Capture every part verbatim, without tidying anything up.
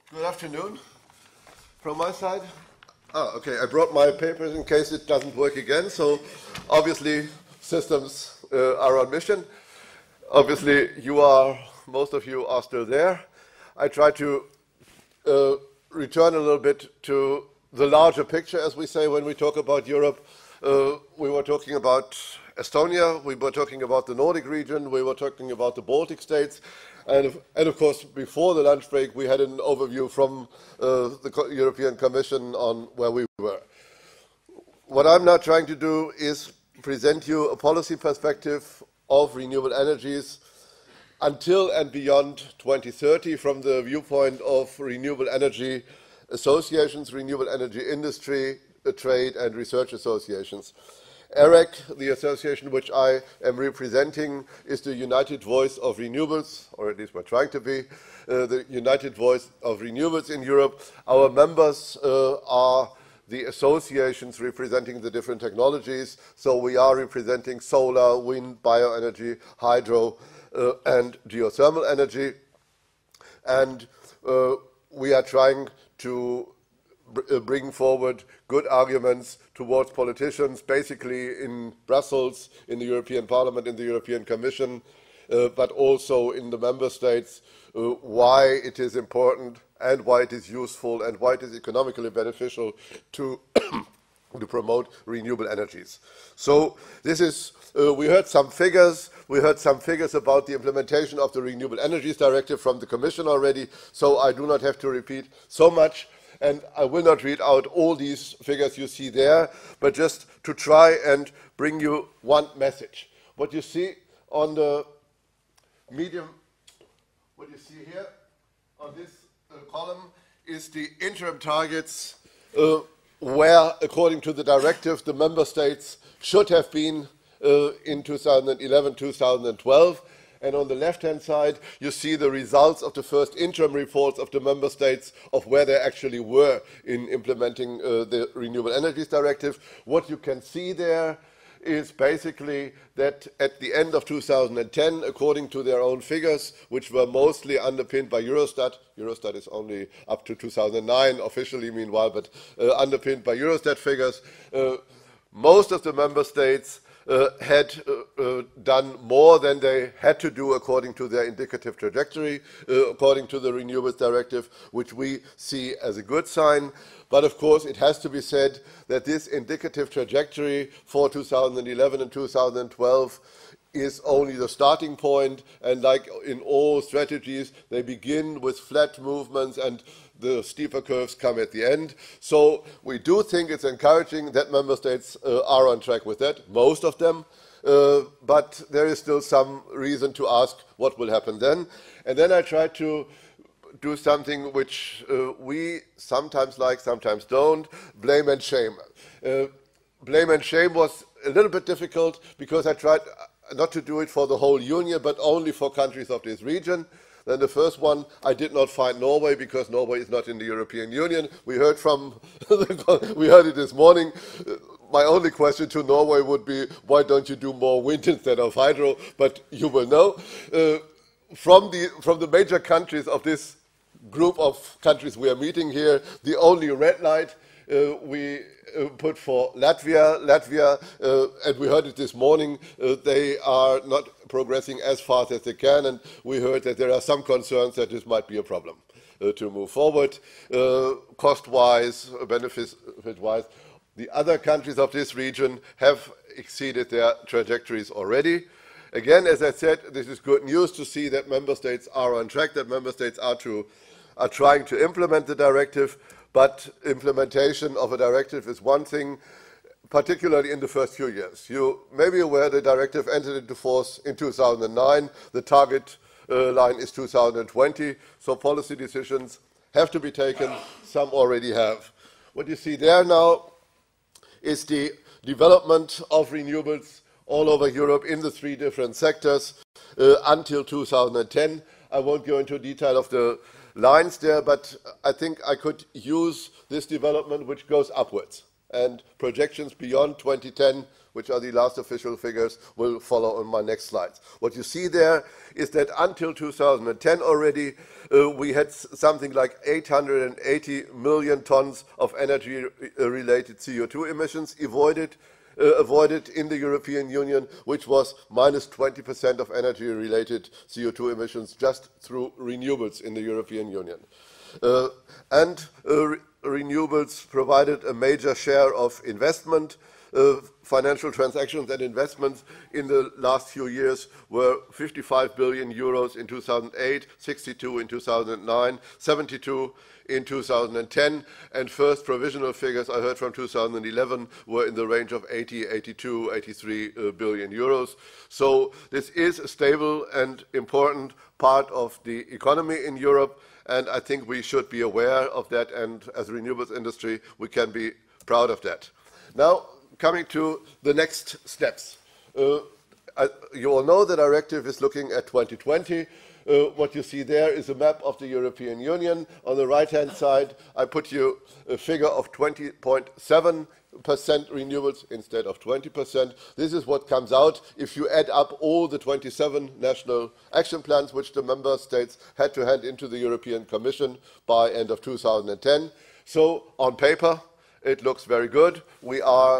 Good afternoon from my side. Ah, okay, I brought my papers in case it doesn't work again. So obviously systems uh, are on mission. Obviously you are, most of you are still there. I try to uh, return a little bit to the larger picture, as we say when we talk about Europe. Uh, we were talking about Estonia, we were talking about the Nordic region, we were talking about the Baltic states, and of, and of course before the lunch break we had an overview from uh, the Co- European Commission on where we were. What I'm now trying to do is present you a policy perspective of renewable energies until and beyond twenty thirty from the viewpoint of renewable energy associations, renewable energy industry, uh, trade and research associations. E R E C, the association which I am representing, is the United Voice of Renewables, or at least we're trying to be, uh, the United Voice of Renewables in Europe. Our members uh, are the associations representing the different technologies, so we are representing solar, wind, bioenergy, hydro, uh, and geothermal energy. And uh, we are trying to br- uh, bring forward good arguments towards politicians, basically in Brussels, in the European Parliament, in the European Commission, uh, but also in the member states, uh, why it is important and why it is useful and why it is economically beneficial to to promote renewable energies. So this is, uh, we heard some figures, we heard some figures about the implementation of the Renewable Energies Directive from the Commission already, so I do not have to repeat so much, and I will not read out all these figures you see there, but just to try and bring you one message. What you see on the medium, what you see here on this uh, column is the interim targets uh, where, according to the directive, the member states should have been uh, in two thousand eleven two thousand twelve. And on the left-hand side, you see the results of the first interim reports of the member states of where they actually were in implementing uh, the Renewable Energies Directive. What you can see there is basically that at the end of two thousand ten, according to their own figures, which were mostly underpinned by Eurostat, Eurostat is only up to two thousand nine officially meanwhile, but uh, underpinned by Eurostat figures, uh, most of the member states uh, had uh, uh, done more than they had to do according to their indicative trajectory, uh, according to the Renewables Directive, which we see as a good sign. But of course, it has to be said that this indicative trajectory for two thousand eleven and two thousand twelve is only the starting point, and like in all strategies, they begin with flat movements and the steeper curves come at the end. So we do think it's encouraging that member states uh, are on track with that, most of them, uh, but there is still some reason to ask what will happen then. And then I try to do something which uh, we sometimes like, sometimes don't, blame and shame. Uh, blame and shame was a little bit difficult because I tried not to do it for the whole Union, but only for countries of this region. Then the first one, I did not find Norway because Norway is not in the European Union. We heard from, we heard it this morning. My only question to Norway would be, why don't you do more wind instead of hydro? But you will know. Uh, from the from the major countries of this group of countries we are meeting here, the only red light uh, we uh, put for Latvia. Latvia, uh, and we heard it this morning, uh, they are not progressing as fast as they can, and we heard that there are some concerns that this might be a problem uh, to move forward, uh, cost-wise, benefit-wise. The other countries of this region have exceeded their trajectories already. Again, as I said, this is good news to see that member states are on track, that member states are to are trying to implement the directive, but implementation of a directive is one thing, particularly in the first few years. You may be aware the directive entered into force in two thousand nine. The target uh, line is two thousand twenty, so policy decisions have to be taken. Some already have. What you see there now is the development of renewables all over Europe in the three different sectors uh, until two thousand ten. I won't go into detail of the lines there, but I think I could use this development which goes upwards. And projections beyond twenty ten which are the last official figures, will follow on my next slides. What you see there is that until two thousand ten already, uh, we had something like eight hundred eighty million tons of energy-related C O two emissions avoided, uh, avoided in the European Union, which was minus twenty percent of energy-related C O two emissions just through renewables in the European Union. Uh, and uh, re renewables provided a major share of investment. Uh, financial transactions and investments in the last few years were fifty-five billion euros in two thousand eight, sixty-two in two thousand nine, seventy-two in two thousand ten, and first provisional figures I heard from two thousand eleven were in the range of eighty, eighty-two, eighty-three uh, billion euros. So this is a stable and important part of the economy in Europe, and I think we should be aware of that, and as a renewables industry we can be proud of that. Now, coming to the next steps. Uh, I, you all know the directive is looking at twenty twenty. Uh, what you see there is a map of the European Union. On the right-hand side, I put you a figure of twenty point seven percent renewables instead of twenty percent. This is what comes out if you add up all the twenty-seven national action plans which the member states had to hand into the European Commission by end of two thousand ten. So, on paper, it looks very good. We are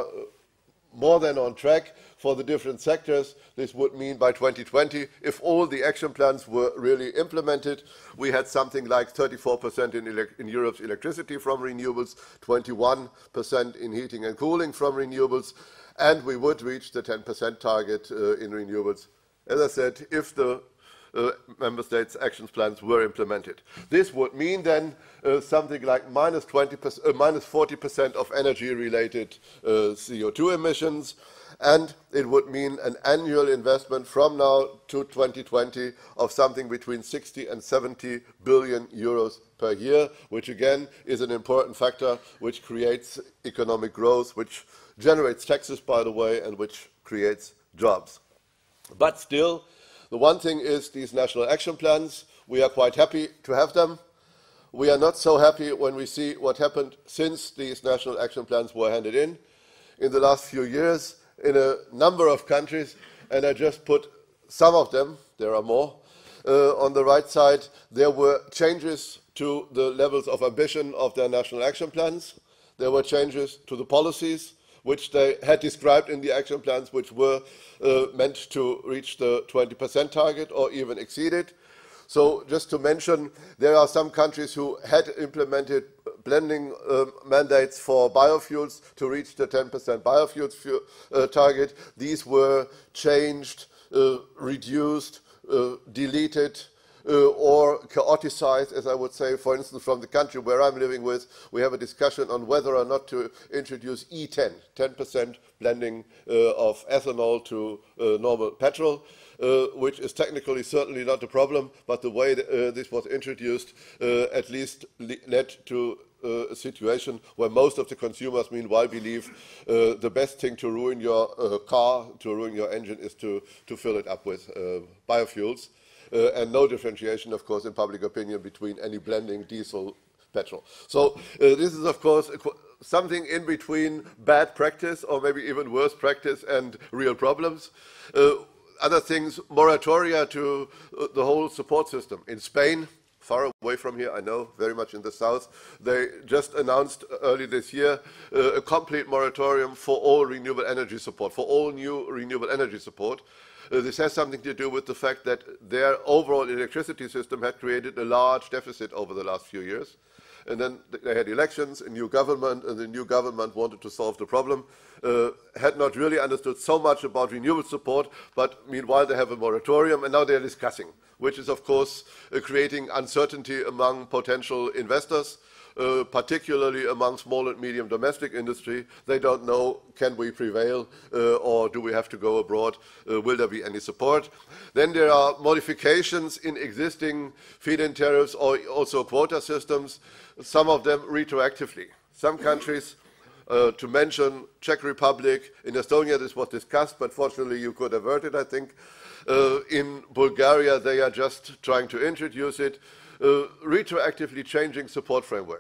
more than on track for the different sectors. This would mean by twenty twenty, if all the action plans were really implemented, we had something like thirty-four percent in, in Europe's electricity from renewables, twenty-one percent in heating and cooling from renewables, and we would reach the ten percent target uh, in renewables, as I said, if the Uh, member states' action plans were implemented. This would mean then uh, something like minus, twenty percent, uh, minus forty percent of energy-related uh, C O two emissions, and it would mean an annual investment from now to twenty twenty of something between sixty and seventy billion euros per year, which again is an important factor which creates economic growth, which generates taxes, by the way, and which creates jobs. But still, the one thing is these national action plans, we are quite happy to have them. We are not so happy when we see what happened since these national action plans were handed in. In the last few years, in a number of countries, and I just put some of them, there are more, uh, on the right side, there were changes to the levels of ambition of their national action plans. There were changes to the policies which they had described in the action plans, which were uh, meant to reach the twenty percent target or even exceed it. So just to mention, there are some countries who had implemented blending uh, mandates for biofuels to reach the ten percent biofuels fuel, uh, target. These were changed, uh, reduced, uh, deleted, Uh, or chaoticized, as I would say. For instance, from the country where I'm living with, we have a discussion on whether or not to introduce E ten, ten percent blending uh, of ethanol to uh, normal petrol, uh, which is technically certainly not a problem, but the way that, uh, this was introduced uh, at least le led to uh, a situation where most of the consumers, meanwhile, believe uh, the best thing to ruin your uh, car, to ruin your engine, is to, to fill it up with uh, biofuels. Uh, and no differentiation, of course, in public opinion between any blending diesel, petrol. So uh, this is, of course, something in between bad practice or maybe even worse practice and real problems. Uh, other things, moratoria to uh, the whole support system. In Spain, far away from here, I know, very much in the south, they just announced early this year uh, a complete moratorium for all renewable energy support, for all new renewable energy support. Uh, this has something to do with the fact that their overall electricity system had created a large deficit over the last few years. And then they had elections, a new government, and the new government wanted to solve the problem, uh, had not really understood so much about renewable support, but meanwhile they have a moratorium, and now they're discussing, which is, of course, uh, creating uncertainty among potential investors. Uh, particularly among small and medium domestic industry. They don't know, can we prevail uh, or do we have to go abroad? Uh, will there be any support? Then there are modifications in existing feed-in tariffs or also quota systems, some of them retroactively. Some countries, uh, to mention Czech Republic, in Estonia this was discussed, but fortunately you could avert it, I think. Uh, in Bulgaria they are just trying to introduce it. Uh, retroactively changing support frameworks.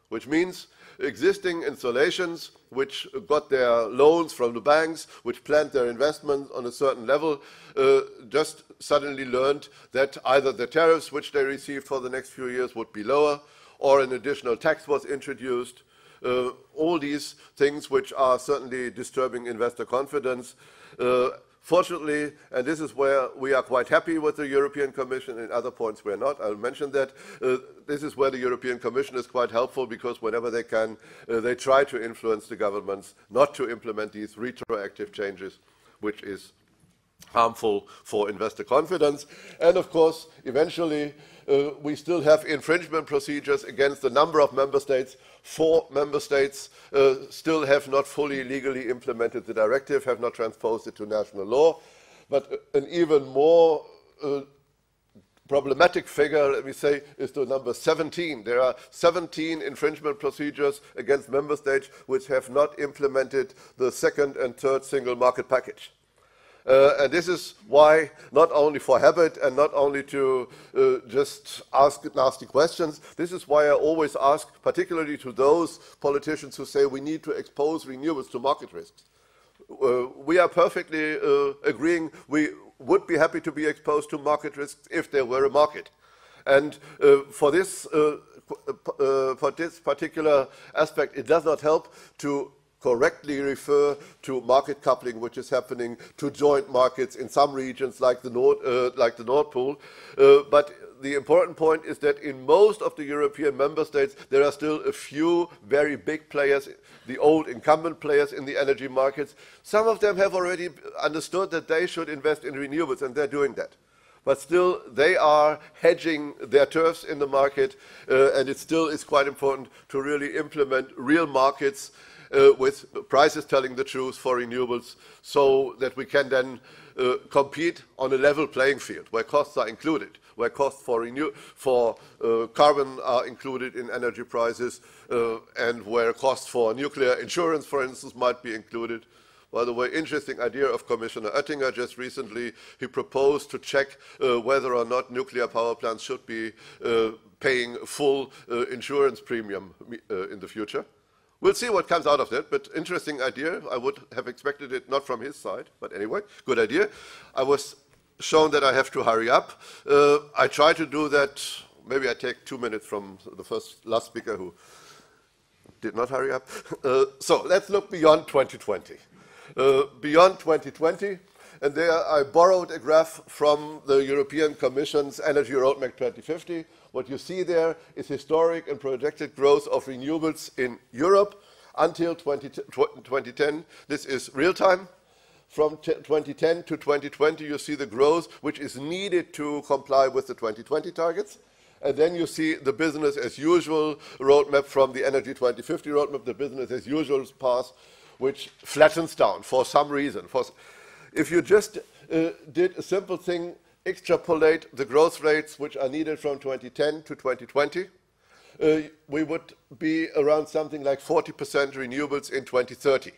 which means existing installations which got their loans from the banks, which planned their investments on a certain level, uh, just suddenly learned that either the tariffs which they received for the next few years would be lower, or an additional tax was introduced. Uh, all these things which are certainly disturbing investor confidence. Uh, Fortunately, and this is where we are quite happy with the European Commission, in other points we're not, I'll mention that, uh, this is where the European Commission is quite helpful, because whenever they can, uh, they try to influence the governments not to implement these retroactive changes, which is harmful for investor confidence. And of course, eventually, uh, we still have infringement procedures against a number of member states. Four member states uh, still have not fully legally implemented the directive, have not transposed it to national law. But an even more uh, problematic figure, let me say, is the number seventeen. There are seventeen infringement procedures against member states which have not implemented the second and third single market package. Uh, and this is why, not only for habit and not only to uh, just ask nasty questions, this is why I always ask, particularly to those politicians who say we need to expose renewables to market risks. Uh, we are perfectly uh, agreeing we would be happy to be exposed to market risks if there were a market. And uh, for, this, uh, uh, for this particular aspect, it does not help to correctly refer to market coupling, which is happening, to joint markets in some regions like the Nord, uh, like the Nord Pool. Uh, but the important point is that in most of the European member states, there are still a few very big players, the old incumbent players in the energy markets. Some of them have already understood that they should invest in renewables, and they're doing that. But still, they are hedging their turfs in the market, uh, and it still is quite important to really implement real markets Uh, with prices telling the truth for renewables, so that we can then uh, compete on a level playing field, where costs are included, where costs for, renew for uh, carbon are included in energy prices, uh, and where costs for nuclear insurance, for instance, might be included. By the way, interesting idea of Commissioner Oettinger just recently. He proposed to check uh, whether or not nuclear power plants should be uh, paying full uh, insurance premium uh, in the future. We'll see what comes out of that, but interesting idea. I would have expected it not from his side, but anyway, good idea. I was shown that I have to hurry up. Uh, I try to do that. Maybe I take two minutes from the first last speaker who did not hurry up. Uh, so let's look beyond twenty twenty. Uh, beyond twenty twenty, and there I borrowed a graph from the European Commission's Energy Roadmap twenty fifty. What you see there is historic and projected growth of renewables in Europe until twenty ten. This is real time. From twenty ten to twenty twenty, you see the growth which is needed to comply with the twenty twenty targets. And then you see the business as usual roadmap from the Energy twenty fifty roadmap, the business as usual path, which flattens down for some reason. For, if you just uh, did a simple thing, extrapolate the growth rates which are needed from twenty ten to twenty twenty, uh, we would be around something like forty percent renewables in twenty thirty.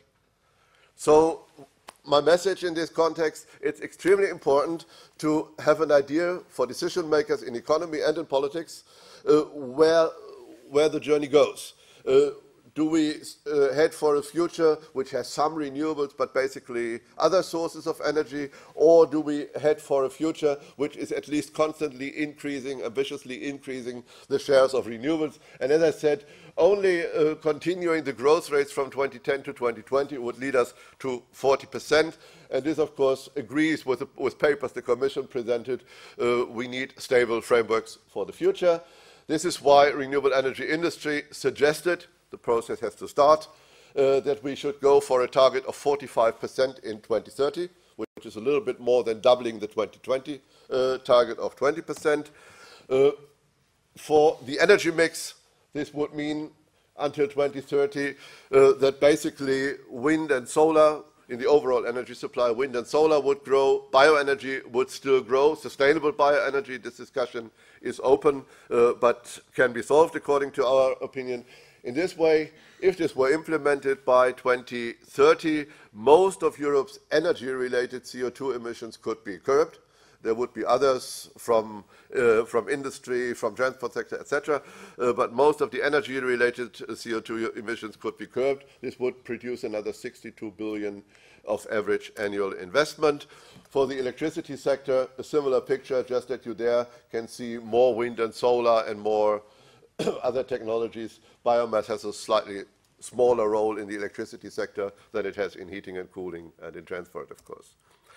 So my message in this context, it's extremely important to have an idea for decision makers in economy and in politics uh, where, where the journey goes. Uh, Do we uh, head for a future which has some renewables but basically other sources of energy, or do we head for a future which is at least constantly increasing, ambitiously increasing the shares of renewables? And as I said, only uh, continuing the growth rates from twenty ten to twenty twenty would lead us to forty percent. And this, of course, agrees with, the, with papers the Commission presented. Uh, we need stable frameworks for the future. This is why renewable energy industry suggested, the process has to start, uh, that we should go for a target of forty-five percent in twenty thirty, which is a little bit more than doubling the twenty twenty uh, target of twenty percent. Uh, for the energy mix, this would mean until twenty thirty uh, that basically wind and solar, in the overall energy supply, wind and solar would grow, bioenergy would still grow, sustainable bioenergy, this discussion is open, uh, but can be solved according to our opinion. In this way, if this were implemented by twenty thirty, most of Europe's energy-related C O two emissions could be curbed. There would be others from, uh, from industry, from transport sector, et cetera. Uh, but most of the energy-related C O two emissions could be curbed. This would produce another sixty-two billion of average annual investment. For the electricity sector, a similar picture, just that you there can see more wind and solar and more other technologies. Biomass has a slightly smaller role in the electricity sector than it has in heating and cooling and in transport, of course.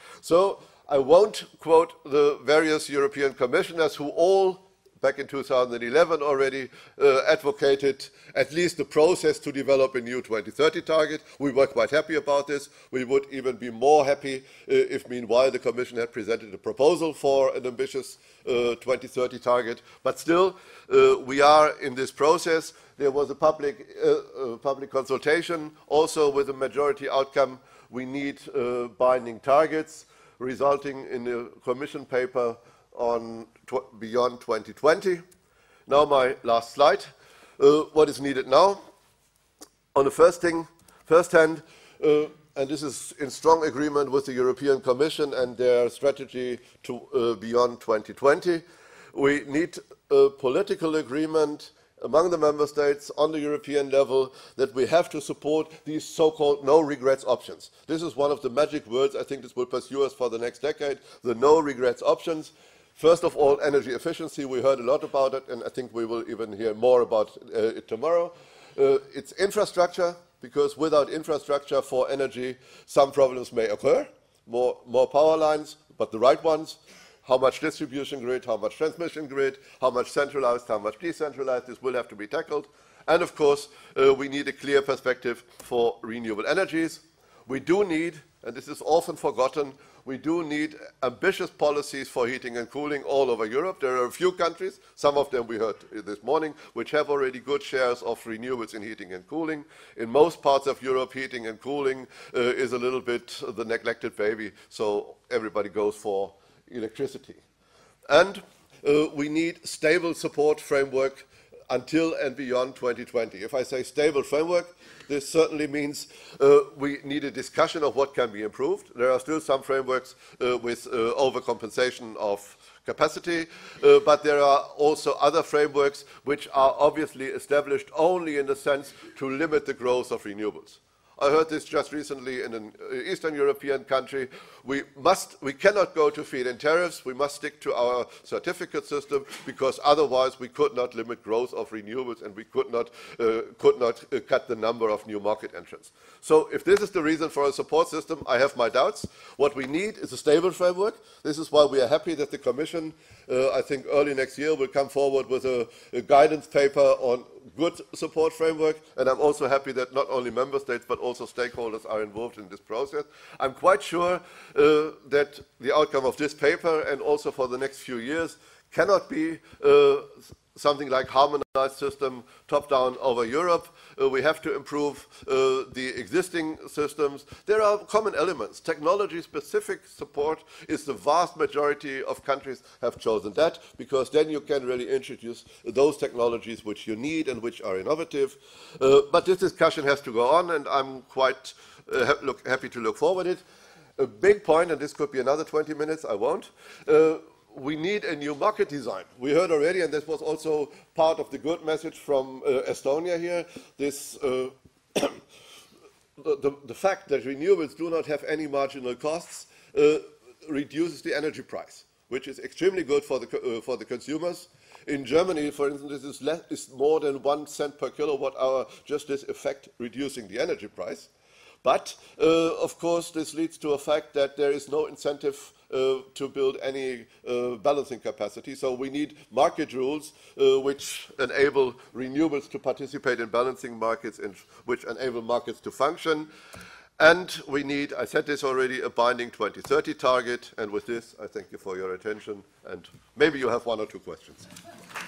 So I won't quote the various European commissioners who all, back in two thousand eleven already, uh, advocated at least the process to develop a new twenty thirty target. We were quite happy about this. We would even be more happy uh, if, meanwhile, the Commission had presented a proposal for an ambitious uh, twenty thirty target. But still, uh, we are in this process. There was a public, uh, uh, public consultation, also with a majority outcome. We need uh, binding targets, resulting in a Commission paper on tw beyond twenty twenty. Now my last slide. Uh, what is needed now? On the first thing, first hand, uh, and this is in strong agreement with the European Commission and their strategy to uh, beyond twenty twenty, we need a political agreement among the member states on the European level that we have to support these so-called no-regrets options. This is one of the magic words. I think this will pursue us for the next decade, the no-regrets options. First of all, energy efficiency. We heard a lot about it, and I think we will even hear more about uh, it tomorrow. Uh, it's infrastructure, because without infrastructure for energy, some problems may occur. More, more power lines, but the right ones. How much distribution grid, how much transmission grid, how much centralized, how much decentralized, this will have to be tackled. And of course, uh, we need a clear perspective for renewable energies. We do need, and this is often forgotten, we do need ambitious policies for heating and cooling all over Europe. There are a few countries, some of them we heard this morning, which have already good shares of renewables in heating and cooling. In most parts of Europe, heating and cooling uh, is a little bit the neglected baby, so everybody goes for electricity. And uh, we need stable support framework until and beyond twenty twenty. If I say stable framework, this certainly means uh, we need a discussion of what can be improved. There are still some frameworks uh, with uh, overcompensation of capacity, uh, but there are also other frameworks which are obviously established only in the sense to limit the growth of renewables. I heard this just recently in an Eastern European country. We must, we cannot go to feed-in tariffs. We must stick to our certificate system, because otherwise we could not limit growth of renewables, and we could not, uh, could not uh, cut the number of new market entrants. So if this is the reason for a support system, I have my doubts. What we need is a stable framework. This is why we are happy that the Commission, uh, I think early next year, will come forward with a, a guidance paper on good support framework, and I'm also happy that not only member states but also stakeholders are involved in this process. I'm quite sure uh, that the outcome of this paper, and also for the next few years, cannot be uh, something like harmonized system top-down over Europe. Uh, we have to improve uh, the existing systems. There are common elements. Technology-specific support is the vast majority of countries have chosen that, because then you can really introduce those technologies which you need and which are innovative. Uh, but this discussion has to go on, and I'm quite uh, ha look, happy to look forward to it. A big point, and this could be another twenty minutes, I won't, uh, we need a new market design. We heard already, and this was also part of the good message from uh, Estonia here, this, uh, the, the, the fact that renewables do not have any marginal costs uh, reduces the energy price, which is extremely good for the, uh, for the consumers. In Germany, for instance, this is, less, is more than one cent per kilowatt hour, just this effect reducing the energy price. But, uh, of course, this leads to a fact that there is no incentive uh, to build any uh, balancing capacity. So we need market rules uh, which enable renewables to participate in balancing markets and which enable markets to function. And we need, I said this already, a binding twenty thirty target. And with this, I thank you for your attention. And maybe you have one or two questions.